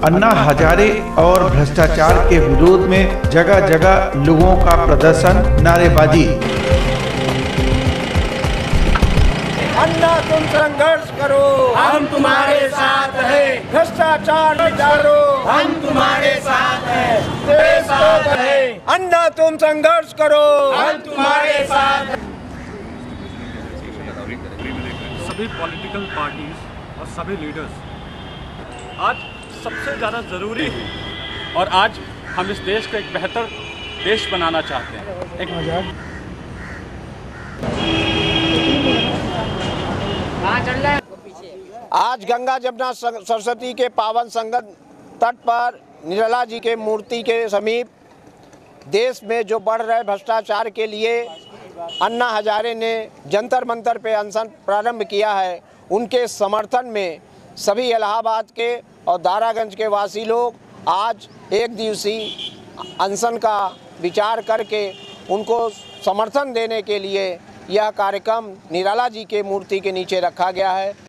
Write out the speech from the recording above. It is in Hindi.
अन्ना हजारे और भ्रष्टाचार के विरोध में जगह जगह लोगों का प्रदर्शन, नारेबाजी। अन्ना तुम संघर्ष करो, हम तुम्हारे साथ हैं। भ्रष्टाचार मिटाओ, हम तुम्हारे साथ हैं। देश को बढ़े, अन्ना तुम संघर्ष करो, हम तुम्हारे साथ। सभी पॉलिटिकल पार्टीज और सभी लीडर्स आज सबसे ज़्यादा ज़रूरी है और आज हम इस देश को एक बेहतर देश बनाना चाहते हैं। आज गंगा जमुना सरस्वती के पावन संगम तट पर निर्मला जी के मूर्ति के समीप देश में जो बढ़ रहे भ्रष्टाचार के लिए अन्ना हजारे ने जंतर मंतर पे अनशन प्रारंभ किया है। उनके समर्थन में सभी इलाहाबाद के और दारागंज के वासी लोग आज एक दिवसीय अनशन का विचार करके उनको समर्थन देने के लिए यह कार्यक्रम निराला जी के मूर्ति के नीचे रखा गया है।